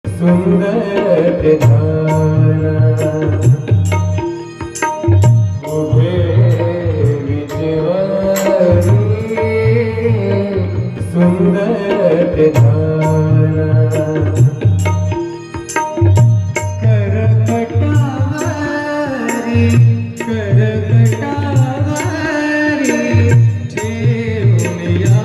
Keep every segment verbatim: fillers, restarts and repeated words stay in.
सुंदर ध्यान उभे विजवारी सुंदर ध्यान करकटावारी करकटावारी ठेवून या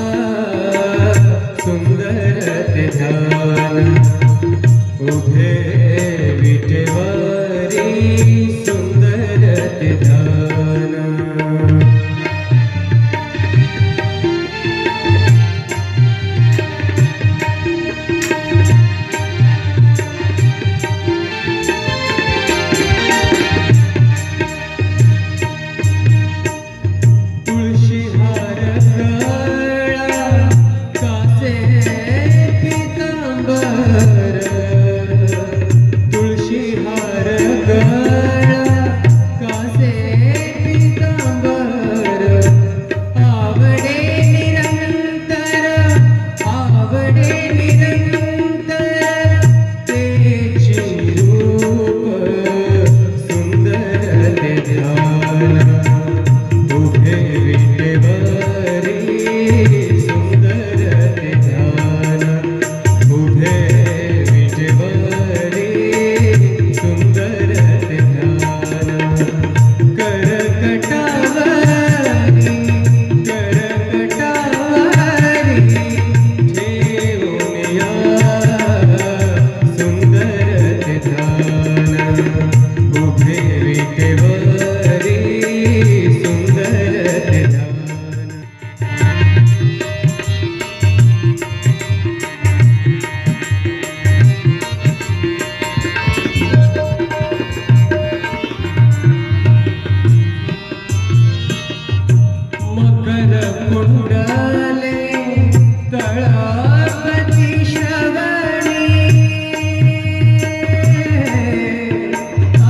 सुंदर ध्यान उभे विटेवारी सुंदर ध्यान तुळशी हार गळा कासे पितांबर तुळशी हार गळा कासे पितांबर आवडे निरंतर आवडे निरंतर तेची रूप सुंदर ध्यान उभे विटेवारी सुंदर ध्यान उभे विटेवारी सुंदर ध्यान करकटावारी करकटावारी ठेवून या सुंदर ध्यान उभे विटेवारी सुंदर ध्यान मकर कुंडले तळपती श्रवणी आ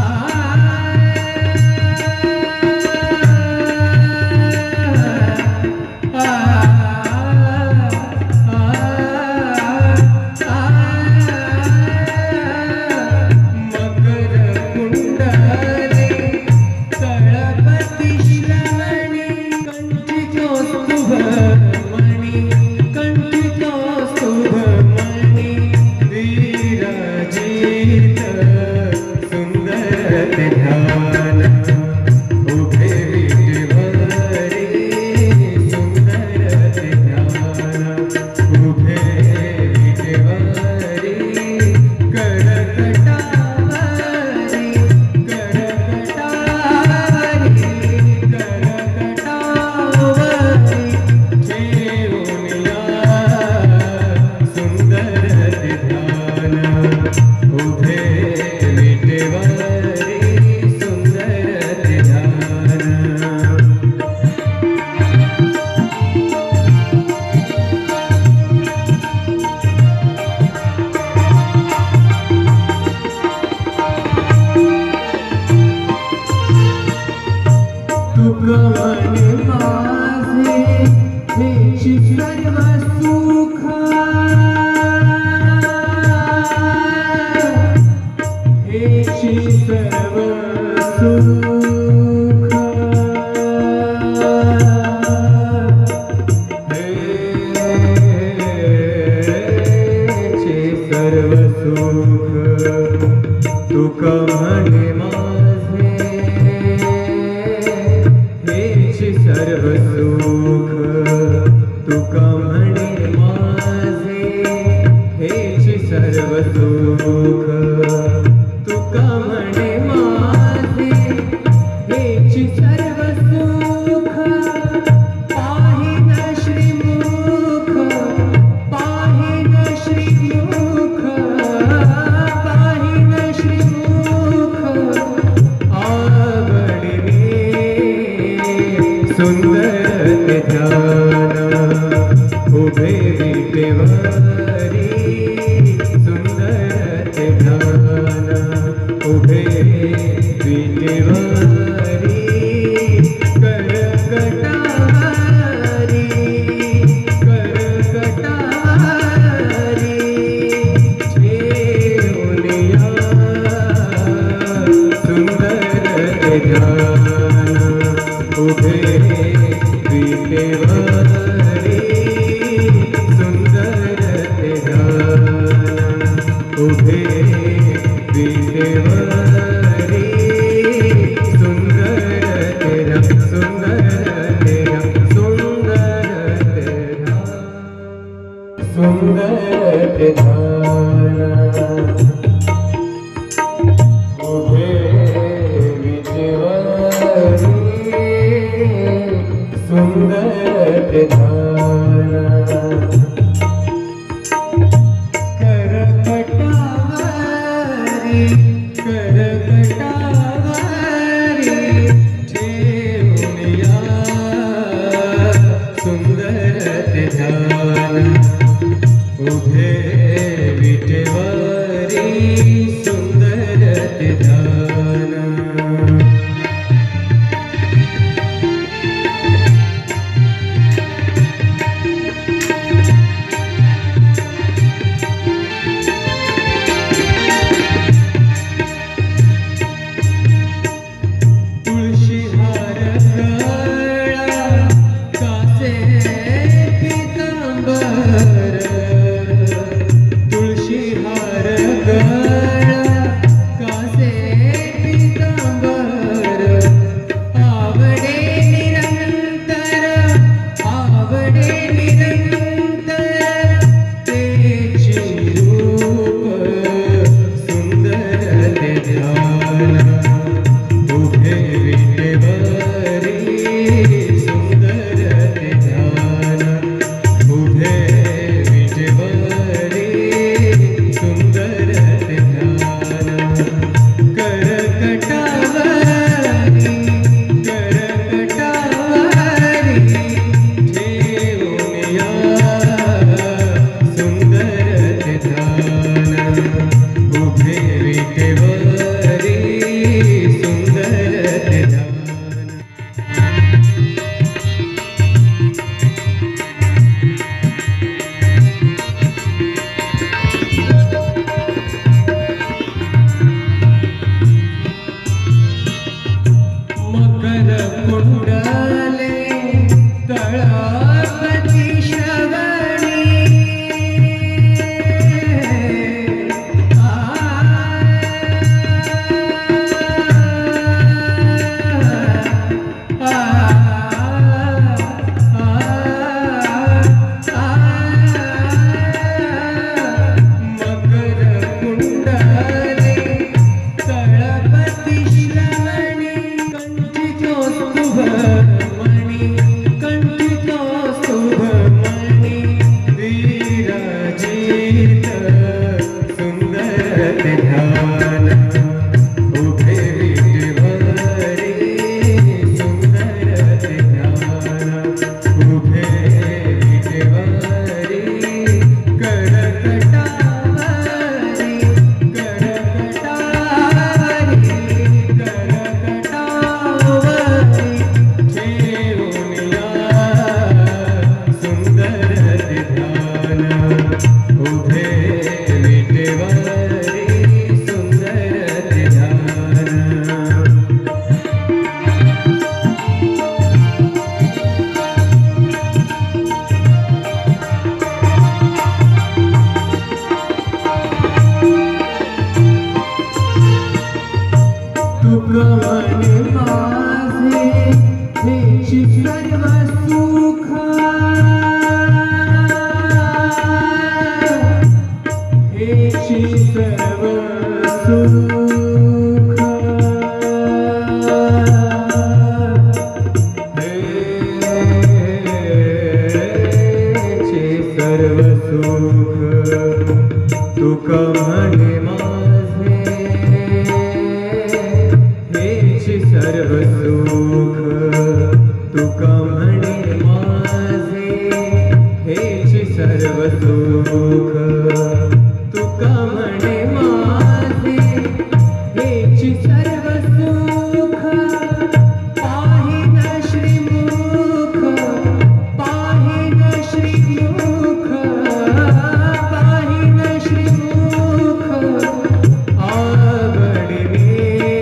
आ मकर कुंडले तळपती श्रवणी कंठितो शुभमणि कंठितो शुभमणि विराजित सुंदर ध्यान उभे विटेवारी सुंदर ध्यान उभे विटेवारी करकटावारी करकटावारी करकटावारी ठेवून या सुंदर ध्यान उभे विटेवारी सुंदर ध्यान तुका मने माझे हेची सर्व सुख हेची सर्व सुख हेची सर्व सुख तुका मने माझे हेची सर्व सुख तुका म्हणे माझे हेची सर्व सुख तुका म्हणे माझे हेची सर्व सुख पाहिन श्रीमुख पाहिन श्रीमुख पाहिन श्रीमुख आवडले सुंदर ध्यान उभे विटेवारी सुंदर ध्यान उभे विटेवरी सुंदर तेरा सुंदर तेरा सुंदर तेरा सुंदर ध्यान उभे विटेवरी सुंदर ध्यान करकटावरी करकटावरी ठेवूनिया सुंदर ध्यान उभे विटेवरी सुंदर ध्यान तुका म्हणे माझे हेची सर्व सुख तुका म्हणे माझे हेची सर्व सुख तुका म्हणे माझे हेची सर्व सुख पाहिन श्रीमुख पाहिन श्रीमुख पाहिन श्रीमुख आवडले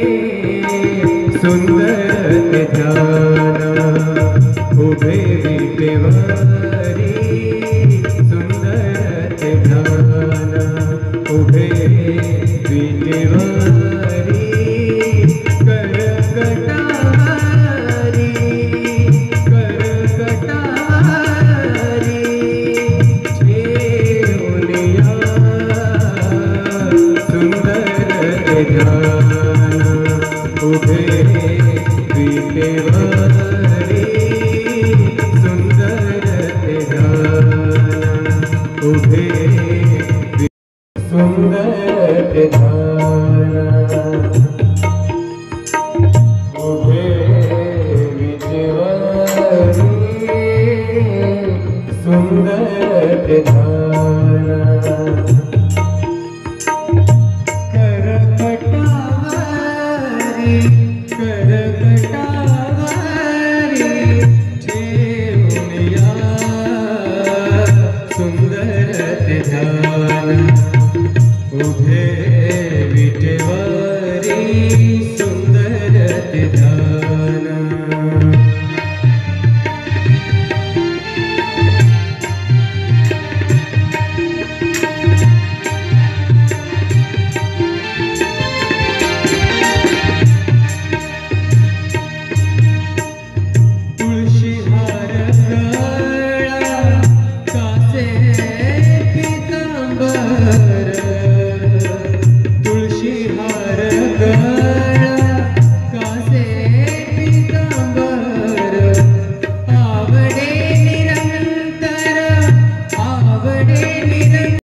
सुंदर ध्यान उभे विटेवरी सुंदर ध्यान उभे विटेवारी करकटावारी करकटावारी ठेवूनिया सुंदर ध्यान उभे विटेवारी सुंदर ध्यान उभे सुंदर ध्यान उभे विटेवारी सुंदर ध्यान करकटावारी